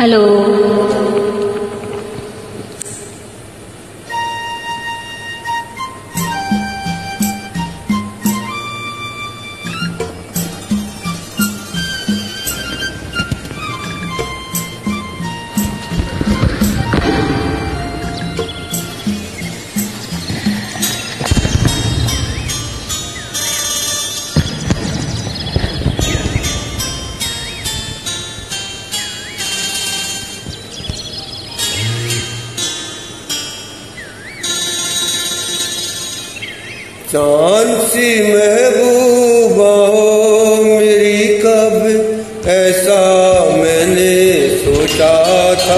Hello. चांद सी महबूबा हो मेरी, कब ऐसा मैंने सोचा था।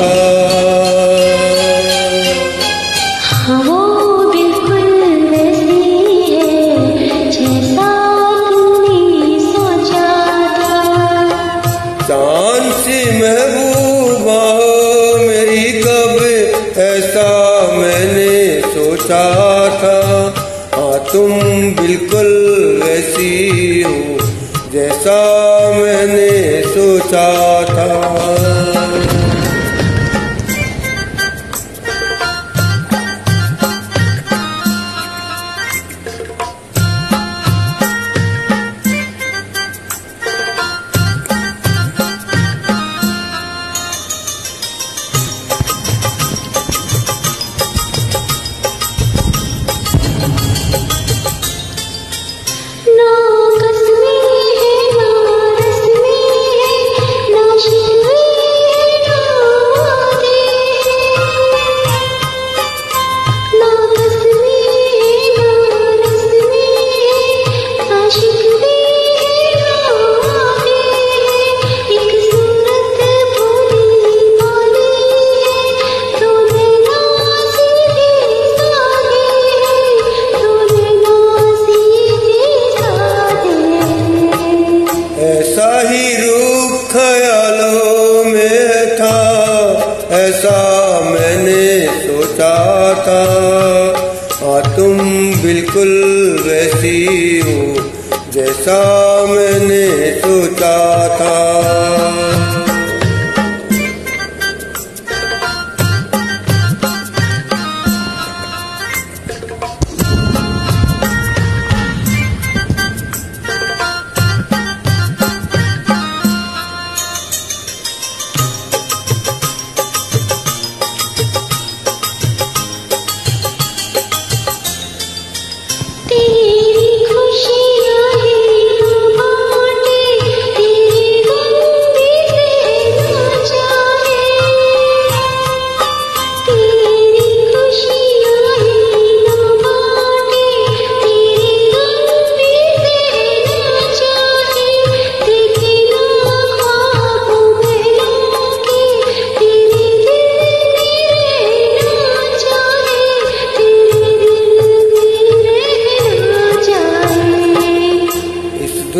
वो बिल्कुल वैसी है जैसा तुमने सोचा था। चांद सी महबूबा हो मेरी, कब ऐसा मैंने सोचा था। तुम बिल्कुल वैसी हो जैसा मैंने सोचा था। ऐसा ही रूप ख्यालों में था, ऐसा मैंने सोचा था। तुम बिल्कुल वैसी हो जैसा मैंने सोचा था।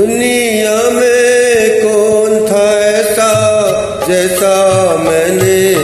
दुनिया में कौन था ऐसा जैसा मैंने